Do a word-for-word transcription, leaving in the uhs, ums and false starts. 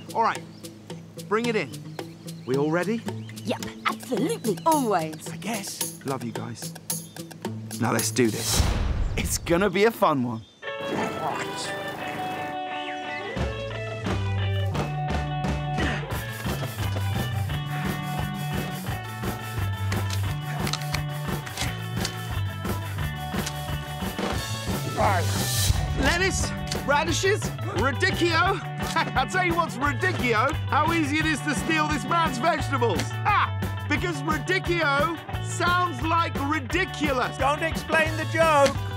All right, bring it in. We all ready? Yep, absolutely, always. I guess. Love you guys. Now let's do this. It's gonna be a fun one. Lettuce, radishes, radicchio. I'll tell you what's radicchio, how easy it is to steal this man's vegetables. Ah, because radicchio sounds like ridiculous. Don't explain the joke.